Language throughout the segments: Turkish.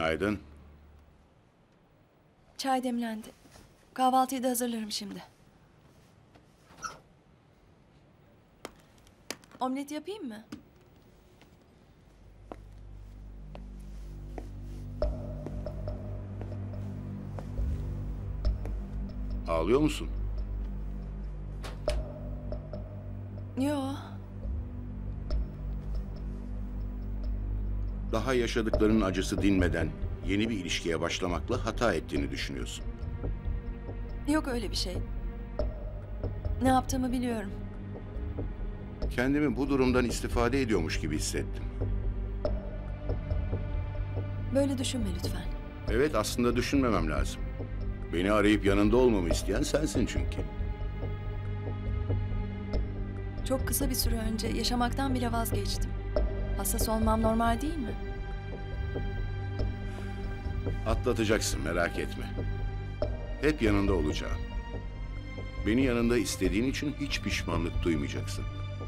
Günaydın. Çay demlendi. Kahvaltıyı da hazırlarım şimdi. Omlet yapayım mı? Ağlıyor musun? Yo. Daha yaşadıklarının acısı dinmeden yeni bir ilişkiye başlamakla hata ettiğini düşünüyorsun. Yok öyle bir şey. Ne yaptığımı biliyorum. Kendimi bu durumdan istifade ediyormuş gibi hissettim. Böyle düşünme lütfen. Evet, aslında düşünmemem lazım. Beni arayıp yanında olmamı isteyen sensin çünkü. Çok kısa bir süre önce yaşamaktan bile vazgeçtim. Hassas olmam normal değil mi? Atlatacaksın, merak etme. Hep yanında olacağım. Beni yanında istediğin için hiç pişmanlık duymayacaksın.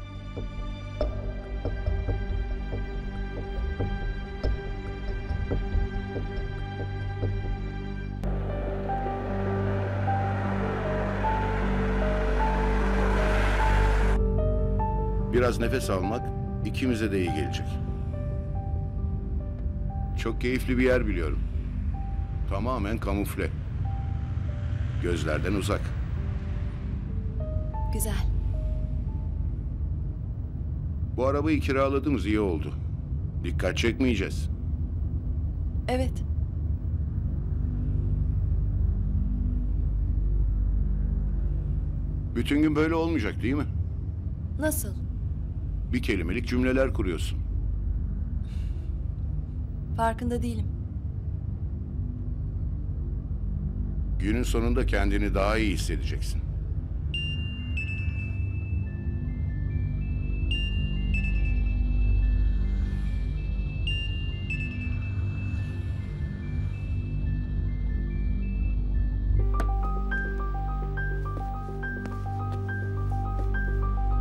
Biraz nefes almak ikimize de iyi gelecek. Çok keyifli bir yer biliyorum. Tamamen kamufle. Gözlerden uzak. Güzel. Bu arabayı kiraladığımız iyi oldu. Dikkat çekmeyeceğiz. Evet. Bütün gün böyle olmayacak değil mi? Nasıl? Bir kelimelik cümleler kuruyorsun. Farkında değilim. Günün sonunda kendini daha iyi hissedeceksin.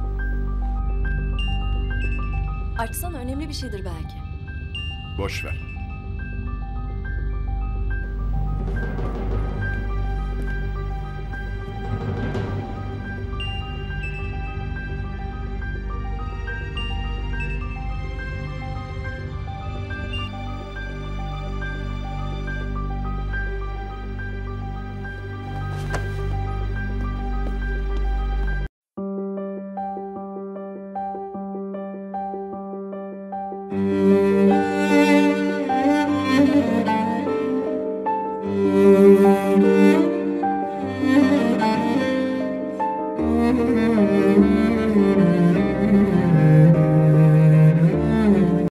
Açsana, önemli bir şeydir belki. Boş ver.